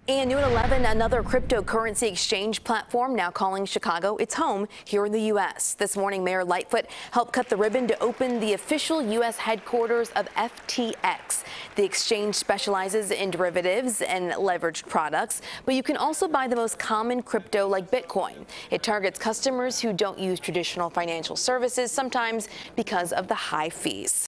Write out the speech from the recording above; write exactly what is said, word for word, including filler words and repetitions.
And new at eleven, another cryptocurrency exchange platform now calling Chicago its home here in the U S This morning, Mayor Lightfoot helped cut the ribbon to open the official U S headquarters of F T X. The exchange specializes in derivatives and leveraged products, but you can also buy the most common crypto like Bitcoin. It targets customers who don't use traditional financial services, sometimes because of the high fees.